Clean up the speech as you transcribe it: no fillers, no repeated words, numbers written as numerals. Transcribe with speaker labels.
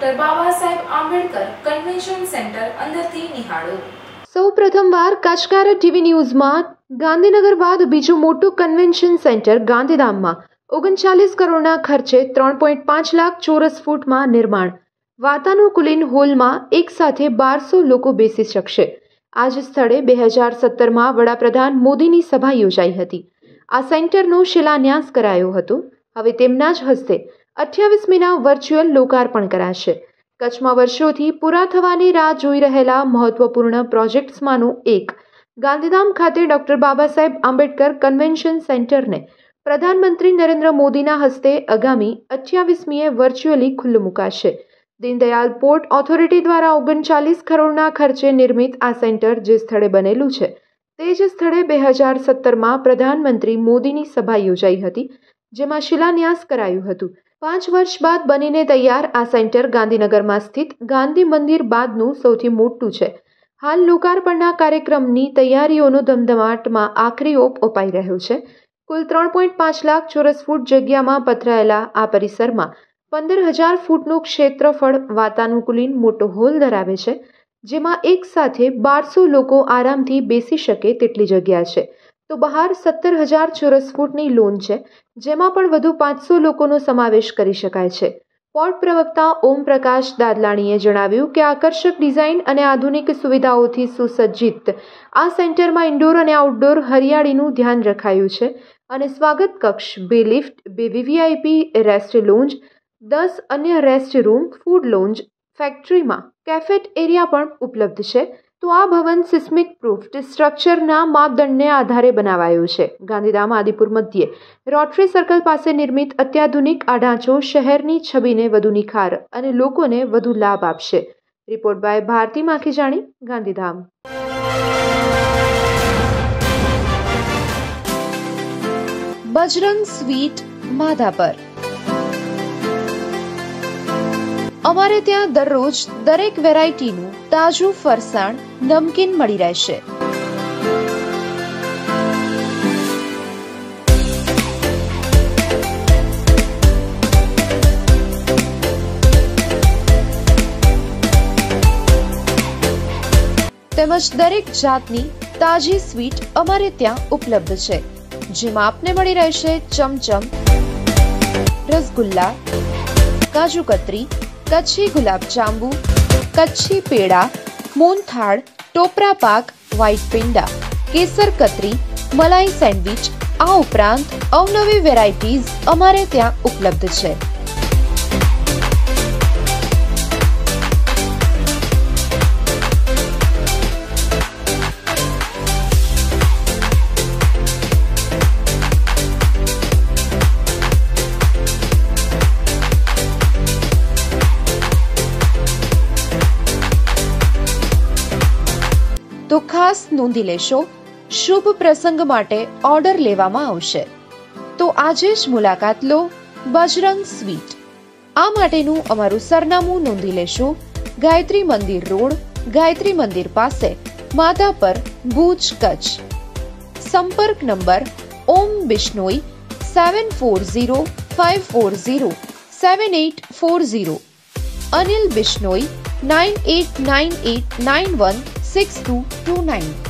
Speaker 1: Doctor Baba Saheb Ambedkar convention centre અંદરથી નિહાળો।
Speaker 2: સૌ પ્રથમવાર કચકારા ટીવી ન્યૂઝમાં ગાંધીનગર બાદ બીજું મોટું કન્વેન્શન સેન્ટર ગાંધીધામમાં 39 કરોડના ખર્ચે 3.5 લાખ ચોરસ ફૂટમાં નિર્માણ। વાતાનુકૂલિત હોલમાં એક સાથે 1200 લોકો બેસી શકશે। આ જ સ્થળે 2017માં વડાપ્રધાન મોદીની સભા યોજાઈ હતી। આ સેન્ટરનો શિલાન્યાસ કરાયો હતો। હવે તેમના જ હસ્તે 28મીના વર્ચ્યુઅલ લોકાર્પણ કરાશે। કચ્છમાં વર્ષોથી પૂરા થવાની રાહ જોઈ રહેલા મહત્વપૂર્ણ પ્રોજેક્ટ્સમાંનો એક ગાંધીધામ ખાતે ડોક્ટર બાબા સાહેબ આંબેડકર કન્વેન્શન સેન્ટરને પ્રધાનમંત્રી નરેન્દ્ર મોદીના હસ્તે આગામી 28મીએ વર્ચ્યુઅલી ખુલ્લું મુકાશે। દીનદયાલ પોર્ટ ઓથોરિટી દ્વારા 39 કરોડના ખર્ચે નિર્મિત આ સેન્ટર જે સ્થળે બનેલું છે તે જ સ્થળે 2017માં પ્રધાનમંત્રી મોદીની સભા યોજાઈ હતી, જેમાં શિલાન્યાસ કરાયું હતું। 5 વર્ષ બાદ બનીને તૈયાર આ સેન્ટર ગાંધીનગરમાં સ્થિત ગાંધી મંદિર બાદનું સૌથી મોટું છે। હાલ લોકાર્પણના કાર્યક્રમની તૈયારીઓનો ધમધમાટમાં આખરી ઓપ અપાઈ રહ્યો છે। કુલ 3.5 લાખ ચોરસ ફૂટ જગ્યામાં પથરાયેલા આ પરિસરમાં 15,000 ફૂટનું ક્ષેત્રફળ વાતાનુકૂલિત મોટો હોલ ધરાવે છે, જેમાં એક સાથે 1200 લોકો આરામથી બેસી શકે તેટલી જગ્યા છે। તો બહાર 17,000 ચોરસ ફૂટની લોન છે, જેમાં પણ વધુ 500 લોકોનો સમાવેશ કરી શકાય છે। પોર્ટ પ્રવક્તા ઓમ પ્રકાશ દાદલાણીએ જણાવ્યું કે આકર્ષક ડિઝાઇન અને આધુનિક સુવિધાઓથી સુસજ્જિત આ સેન્ટરમાં ઇન્ડોર અને આઉટડોર હરિયાળીનું ધ્યાન રખાયું છે અને સ્વાગત કક્ષ, 2 લિફ્ટ, 2 વીવીઆઈપી રેસ્ટ લોન્જ, 10 અન્ય રેસ્ટ રૂમ, ફૂડ લોન્જ, ફેક્ટરીમાં કેફેટ એરિયા પણ ઉપલબ્ધ છે। તો આ ભવન સિસ્મિક પ્રૂફ્ડ સ્ટ્રક્ચરના માપદંડને આધારે બનાવાયું છે। ગાંધીધામ આદિપુર મધ્યે રોટરી સર્કલ પાસે નિર્મિત અત્યાધુનિક આ ઢાંચો શહેરની છબીને વધુ નિખાર અને લોકોને વધુ લાભ આપશે। Report by Bharti Makhijani, Gandhidham. Bajrang sweet Madhapar. અમારે ત્યાં દરરોજ દરેક વેરાયટીનું તાજું ફરસાણ, નમકીન મળી રહેશે। તેમજ દરેક જાતની તાજી સ્વીટ અમારે ત્યાં ઉપલબ્ધ છે, જેમાં આપને મળી રહેશે ચમચમ, રસગુલ્લા, કાજુ કતરી, કચ્છી ગુલાબ જાંબુ, કચ્છી પેડા, મોહનથાળ, ટોપરા પાક, વ્હાઈટ પેંડા, કેસર કતરી, મલાઈ સેન્ડવિચ, આ ઉપરાંત અવનવી વેરાયટીઝ અમારે ત્યાં ઉપલબ્ધ છે। તો ખાસ નોંધી લેશો, શુભ પ્રસંગ માટે ઓર્ડર લેવામાં આવશે। તો આજે જ મુલાકાત લો બજરંગ સ્વીટ। આ માટેનું અમારું સરનામું નોંધી લેશો, ગાયત્રી મંદિર રોડ, ગાયત્રી મંદિર પાસે, માધાપર, ભુજ, કચ્છ। સંપર્ક નંબર ઓમ બિશ્નોઈ 7405407840, અનિલ બિશ્નોઈ 9898916229।